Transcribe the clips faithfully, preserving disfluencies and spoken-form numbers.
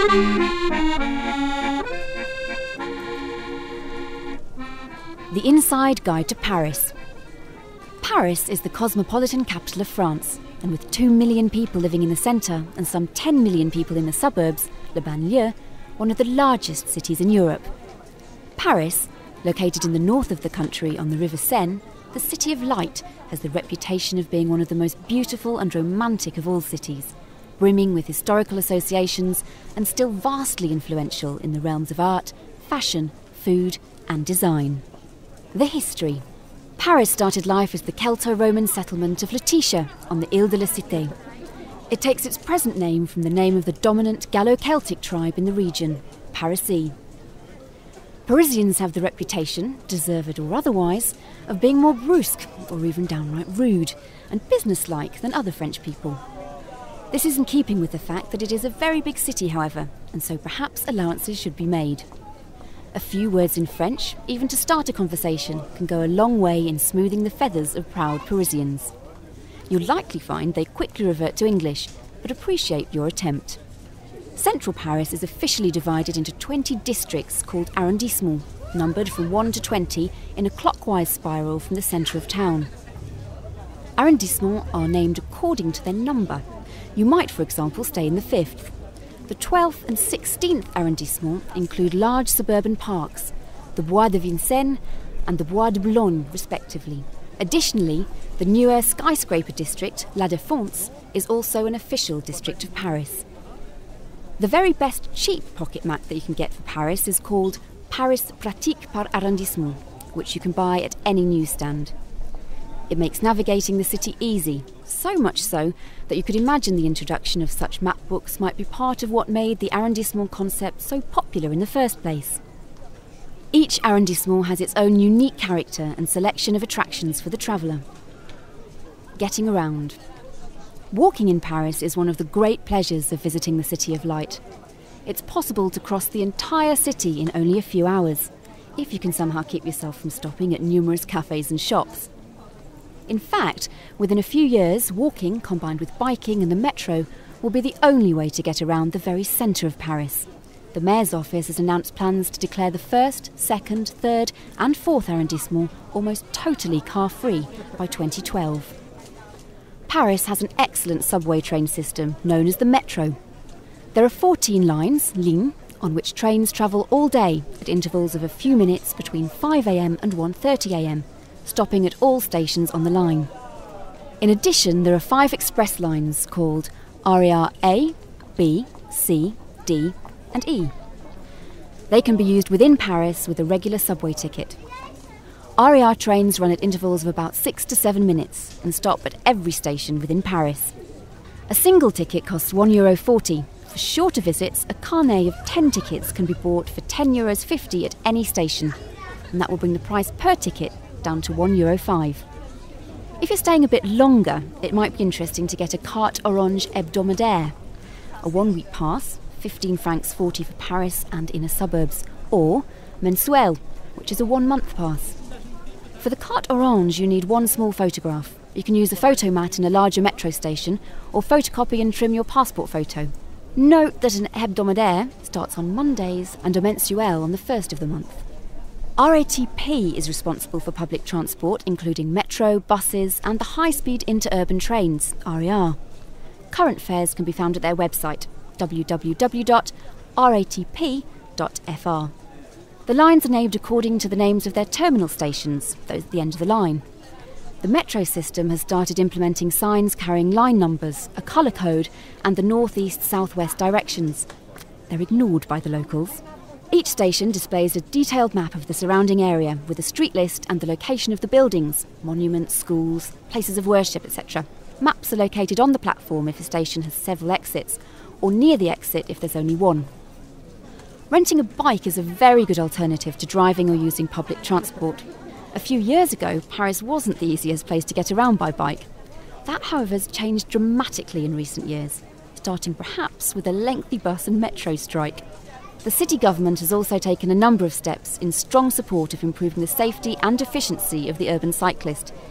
The Inside Guide to Paris. Paris is the cosmopolitan capital of France, and with two million people living in the centre and some ten million people in the suburbs, le banlieue, one of the largest cities in Europe. Paris, located in the north of the country on the River Seine, the City of Light, has the reputation of being one of the most beautiful and romantic of all cities, brimming with historical associations and still vastly influential in the realms of art, fashion, food and design. The history. Paris started life as the Celto-Roman settlement of Lutetia on the Ile de la Cité. It takes its present name from the name of the dominant Gallo-Celtic tribe in the region, Parisii. Parisians have the reputation, deserved or otherwise, of being more brusque or even downright rude and businesslike than other French people. This is in keeping with the fact that it is a very big city, however, and so perhaps allowances should be made. A few words in French, even to start a conversation, can go a long way in smoothing the feathers of proud Parisians. You'll likely find they quickly revert to English, but appreciate your attempt. Central Paris is officially divided into twenty districts called arrondissements, numbered from one to twenty in a clockwise spiral from the centre of town. Arrondissements are named according to their number. You might, for example, stay in the fifth. The twelfth and sixteenth arrondissements include large suburban parks, the Bois de Vincennes and the Bois de Boulogne, respectively. Additionally, the newer skyscraper district, La Défense, is also an official district of Paris. The very best cheap pocket map that you can get for Paris is called Paris Pratique par Arrondissement, which you can buy at any newsstand. It makes navigating the city easy, so much so that you could imagine the introduction of such map books might be part of what made the arrondissement concept so popular in the first place. Each arrondissement has its own unique character and selection of attractions for the traveller. Getting around. Walking in Paris is one of the great pleasures of visiting the City of Light. It's possible to cross the entire city in only a few hours, if you can somehow keep yourself from stopping at numerous cafes and shops. In fact, within a few years, walking, combined with biking and the metro, will be the only way to get around the very centre of Paris. The mayor's office has announced plans to declare the first, second, third and fourth arrondissement almost totally car-free by twenty twelve. Paris has an excellent subway train system known as the metro. There are fourteen lines, lignes, on which trains travel all day at intervals of a few minutes between five a m and one thirty a m, stopping at all stations on the line. In addition, there are five express lines called R E R A, B, C, D and E. They can be used within Paris with a regular subway ticket. R E R trains run at intervals of about six to seven minutes and stop at every station within Paris. A single ticket costs one euro forty. For shorter visits, a carnet of ten tickets can be bought for ten euros fifty at any station, and that will bring the price per ticket down to one euro five. If you're staying a bit longer, it might be interesting to get a Carte Orange hebdomadaire, a one-week pass, fifteen francs forty for Paris and inner suburbs, or mensuel, which is a one-month pass. For the Carte Orange, you need one small photograph. You can use a photomat in a larger metro station, or photocopy and trim your passport photo. Note that an hebdomadaire starts on Mondays and a mensuel on the first of the month. R A T P is responsible for public transport, including metro, buses and the high-speed interurban trains, R E R. Current fares can be found at their website, w w w dot r a t p dot f r. The lines are named according to the names of their terminal stations, those at the end of the line. The metro system has started implementing signs carrying line numbers, a colour code and the north-east-south-west directions. They're ignored by the locals. Each station displays a detailed map of the surrounding area with a street list and the location of the buildings, monuments, schools, places of worship, et cetera. Maps are located on the platform if a station has several exits, or near the exit if there's only one. Renting a bike is a very good alternative to driving or using public transport. A few years ago, Paris wasn't the easiest place to get around by bike. That, however, has changed dramatically in recent years, starting perhaps with a lengthy bus and metro strike. The city government has also taken a number of steps in strong support of improving the safety and efficiency of the urban cyclist.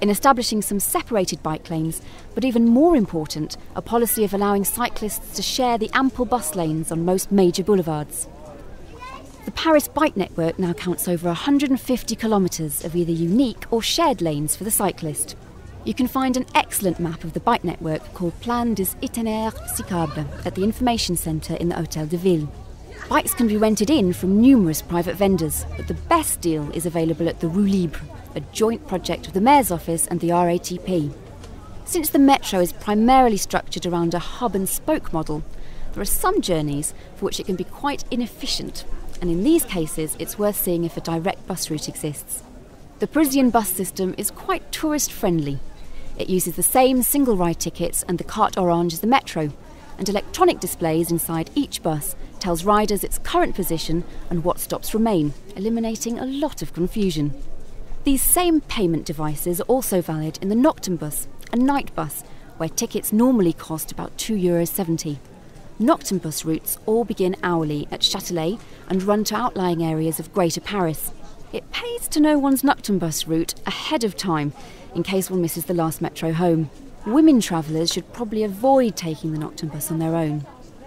in establishing some separated bike lanes, but even more important, a policy of allowing cyclists to share the ample bus lanes on most major boulevards. The Paris bike network now counts over one hundred fifty kilometres of either unique or shared lanes for the cyclist. You can find an excellent map of the bike network called Plan des Itinéraires Cyclables at the information centre in the Hôtel de Ville. Bikes can be rented in from numerous private vendors, but the best deal is available at the Roue Libre, a joint project of the Mayor's Office and the R A T P. Since the metro is primarily structured around a hub-and-spoke model, there are some journeys for which it can be quite inefficient, and in these cases it's worth seeing if a direct bus route exists. The Parisian bus system is quite tourist-friendly. It uses the same single-ride tickets and the carte orange as the metro, and electronic displays inside each bus tells riders its current position and what stops remain, eliminating a lot of confusion. These same payment devices are also valid in the Noctambus, a night bus, where tickets normally cost about two euros seventy. Noctambus routes all begin hourly at Châtelet and run to outlying areas of Greater Paris. It pays to know one's Noctambus route ahead of time, in case one misses the last metro home. Women travellers should probably avoid taking the Noctambus on their own.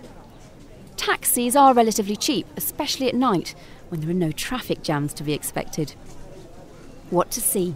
Taxis are relatively cheap, especially at night, when there are no traffic jams to be expected. What to see?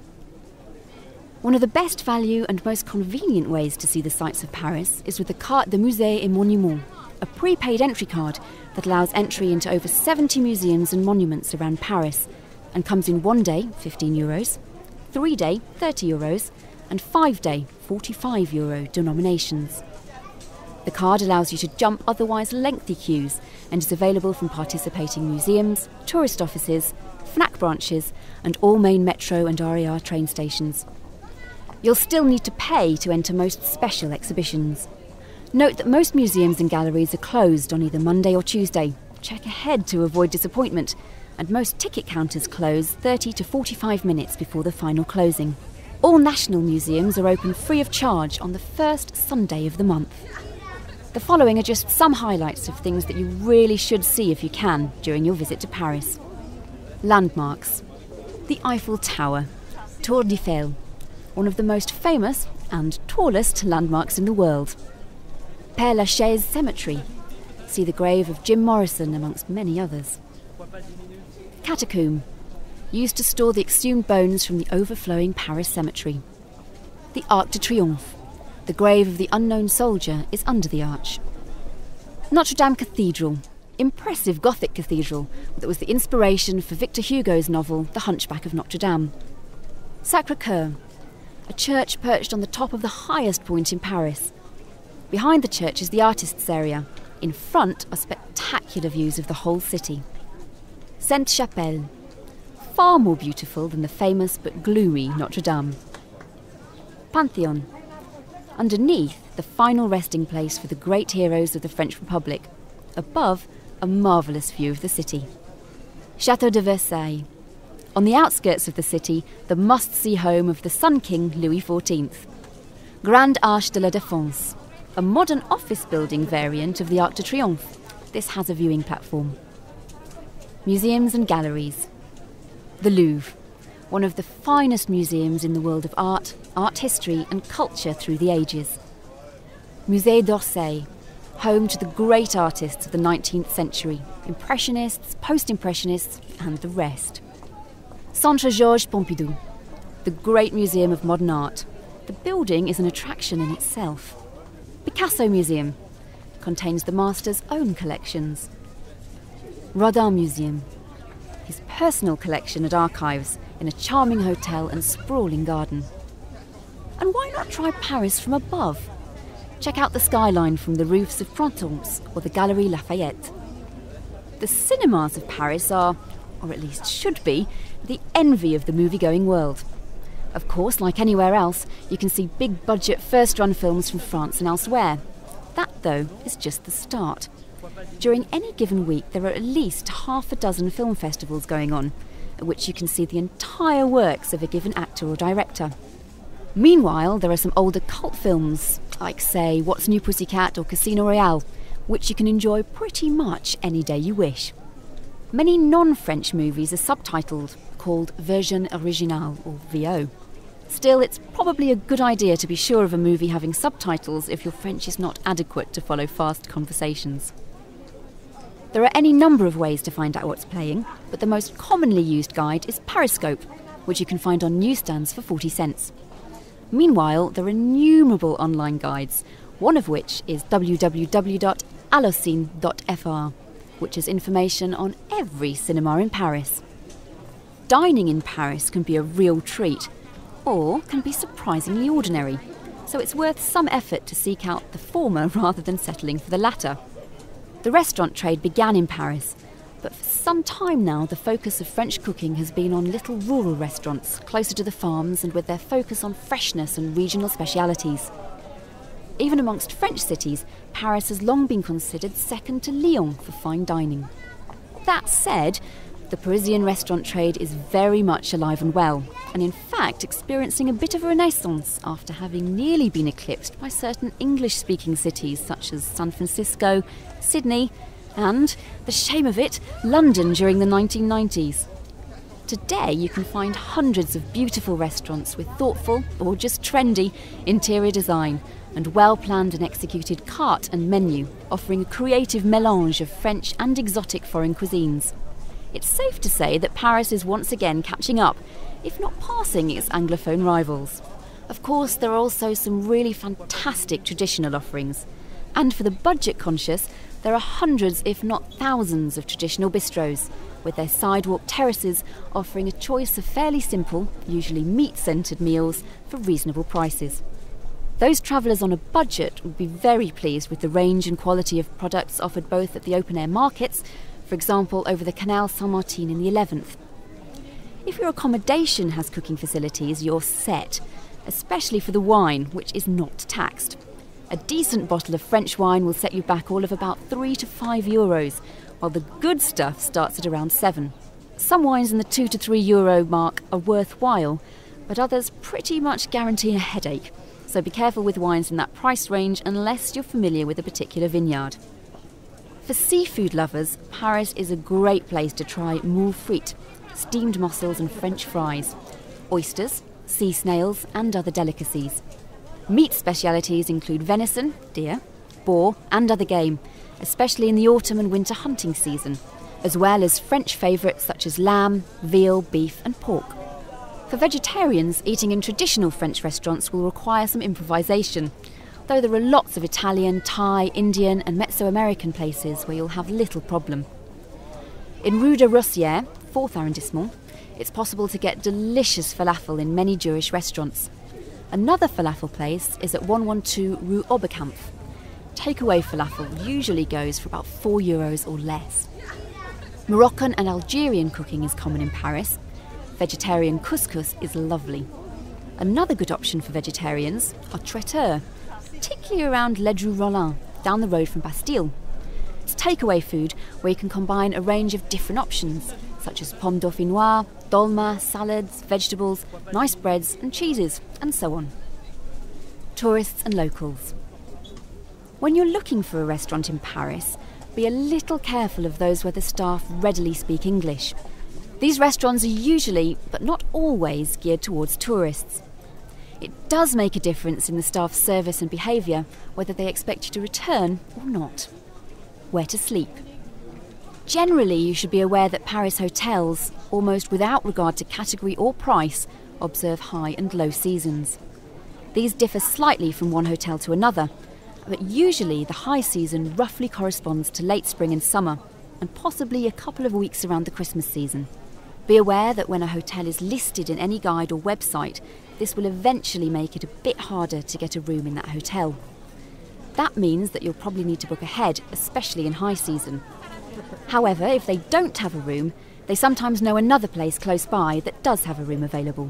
One of the best value and most convenient ways to see the sights of Paris is with the Carte de Musées et Monuments, a prepaid entry card that allows entry into over seventy museums and monuments around Paris, and comes in one day, fifteen euros, three day, thirty euros, and five day, forty-five euro denominations. The card allows you to jump otherwise lengthy queues and is available from participating museums, tourist offices, Fnac branches, and all main metro and R E R train stations. You'll still need to pay to enter most special exhibitions. Note that most museums and galleries are closed on either Monday or Tuesday. Check ahead to avoid disappointment, and most ticket counters close thirty to forty-five minutes before the final closing. All national museums are open free of charge on the first Sunday of the month. The following are just some highlights of things that you really should see if you can during your visit to Paris. Landmarks. The Eiffel Tower, Tour d'Eiffel, one of the most famous and tallest landmarks in the world. Père Lachaise Cemetery. See the grave of Jim Morrison amongst many others. Catacomb. Used to store the exhumed bones from the overflowing Paris cemetery. The Arc de Triomphe. The grave of the unknown soldier is under the arch. Notre Dame Cathedral. Impressive Gothic cathedral that was the inspiration for Victor Hugo's novel The Hunchback of Notre Dame. Sacré-Cœur. A church perched on the top of the highest point in Paris. Behind the church is the artists' area. In front are spectacular views of the whole city. Sainte-Chapelle. Far more beautiful than the famous but gloomy Notre Dame. Pantheon. Underneath, the final resting place for the great heroes of the French Republic. Above, a marvellous view of the city. Château de Versailles. On the outskirts of the city, the must-see home of the Sun King Louis the fourteenth. Grande Arche de la Défense, a modern office building variant of the Arc de Triomphe. This has a viewing platform. Museums and galleries. The Louvre, one of the finest museums in the world of art, art history and culture through the ages. Musée d'Orsay, home to the great artists of the nineteenth century, Impressionists, Post-Impressionists and the rest. Centre Georges Pompidou, the great museum of modern art. The building is an attraction in itself. Picasso Museum contains the master's own collections. Rodin Museum, his personal collection at archives in a charming hotel and sprawling garden. And why not try Paris from above? Check out the skyline from the roofs of Printemps or the Galerie Lafayette. The cinemas of Paris are, or at least should be, the envy of the movie-going world. Of course, like anywhere else, you can see big-budget first-run films from France and elsewhere. That, though, is just the start. During any given week, there are at least half a dozen film festivals going on, at which you can see the entire works of a given actor or director. Meanwhile, there are some older cult films, like, say, What's New Pussycat or Casino Royale, which you can enjoy pretty much any day you wish. Many non-French movies are subtitled, called Version Originale, or V O. Still, it's probably a good idea to be sure of a movie having subtitles if your French is not adequate to follow fast conversations. There are any number of ways to find out what's playing, but the most commonly used guide is Periscope, which you can find on newsstands for forty cents. Meanwhile, there are innumerable online guides, one of which is w w w dot allocine dot f r, which has information on every cinema in Paris. Dining in Paris can be a real treat, or can be surprisingly ordinary, so it's worth some effort to seek out the former rather than settling for the latter. The restaurant trade began in Paris, but for some time now the focus of French cooking has been on little rural restaurants closer to the farms and with their focus on freshness and regional specialities. Even amongst French cities, Paris has long been considered second to Lyon for fine dining. That said, the Parisian restaurant trade is very much alive and well, and in fact experiencing a bit of a renaissance after having nearly been eclipsed by certain English-speaking cities such as San Francisco, Sydney, and, the shame of it, London during the nineteen nineties. Today you can find hundreds of beautiful restaurants with thoughtful, or just trendy, interior design, and well-planned and executed carte and menu, offering a creative mélange of French and exotic foreign cuisines. It's safe to say that Paris is once again catching up, if not passing its Anglophone rivals. Of course, there are also some really fantastic traditional offerings. And for the budget-conscious, there are hundreds, if not thousands, of traditional bistros, with their sidewalk terraces offering a choice of fairly simple, usually meat-centred meals for reasonable prices. Those travellers on a budget would be very pleased with the range and quality of products offered both at the open-air markets, for example over the Canal Saint-Martin in the eleventh. If your accommodation has cooking facilities, you're set, especially for the wine, which is not taxed. A decent bottle of French wine will set you back all of about three to five euros, while the good stuff starts at around seven. Some wines in the two to three euro mark are worthwhile, but others pretty much guarantee a headache, so be careful with wines in that price range unless you're familiar with a particular vineyard. For seafood lovers, Paris is a great place to try moules frites, steamed mussels and French fries, oysters, sea snails and other delicacies. Meat specialities include venison, deer, boar and other game, especially in the autumn and winter hunting season, as well as French favourites such as lamb, veal, beef and pork. For vegetarians, eating in traditional French restaurants will require some improvisation, though there are lots of Italian, Thai, Indian and Mesoamerican places where you'll have little problem. In Rue de Rossières, fourth arrondissement, it's possible to get delicious falafel in many Jewish restaurants. Another falafel place is at one twelve Rue Oberkampf. Takeaway falafel usually goes for about four euros or less. Moroccan and Algerian cooking is common in Paris. Vegetarian couscous is lovely. Another good option for vegetarians are traiteurs, particularly around Ledru Rollin, down the road from Bastille. It's takeaway food where you can combine a range of different options, such as pomme dauphinoise, dolma, salads, vegetables, nice breads and cheeses, and so on. Tourists and locals. When you're looking for a restaurant in Paris, be a little careful of those where the staff readily speak English. These restaurants are usually, but not always, geared towards tourists. It does make a difference in the staff's service and behaviour whether they expect you to return or not. Where to sleep. Generally, you should be aware that Paris hotels, almost without regard to category or price, observe high and low seasons. These differ slightly from one hotel to another, but usually the high season roughly corresponds to late spring and summer, and possibly a couple of weeks around the Christmas season. Be aware that when a hotel is listed in any guide or website, this will eventually make it a bit harder to get a room in that hotel. That means that you'll probably need to book ahead, especially in high season. However, if they don't have a room, they sometimes know another place close by that does have a room available.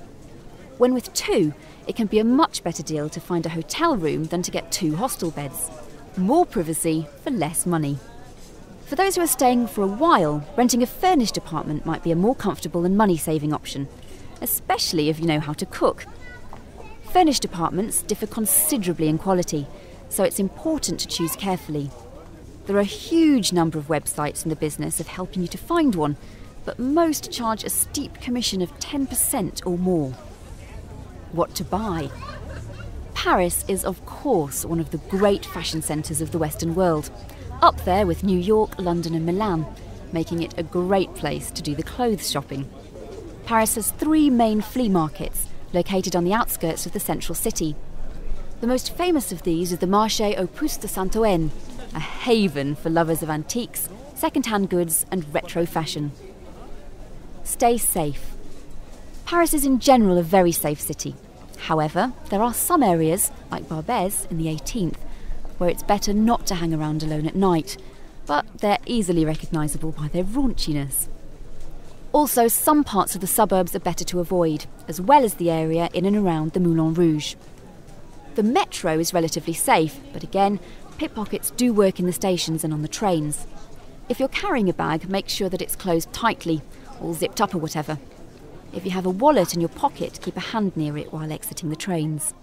When with two, it can be a much better deal to find a hotel room than to get two hostel beds. More privacy for less money. For those who are staying for a while, renting a furnished apartment might be a more comfortable and money-saving option, especially if you know how to cook. Furnished apartments differ considerably in quality, so it's important to choose carefully. There are a huge number of websites in the business of helping you to find one, but most charge a steep commission of ten percent or more. what to buy. Paris is, of course, one of the great fashion centres of the Western world, up there with New York, London and Milan, making it a great place to do the clothes shopping. Paris has three main flea markets, located on the outskirts of the central city. The most famous of these is the Marché aux Puces de Saint-Ouen, a haven for lovers of antiques, second-hand goods and retro fashion. Stay safe. Paris is in general a very safe city. However, there are some areas, like Barbès in the eighteenth, where it's better not to hang around alone at night, but they're easily recognisable by their raunchiness. Also, some parts of the suburbs are better to avoid, as well as the area in and around the Moulin Rouge. The metro is relatively safe, but again, pickpockets do work in the stations and on the trains. If you're carrying a bag, make sure that it's closed tightly, or zipped up or whatever. If you have a wallet in your pocket, keep a hand near it while exiting the trains.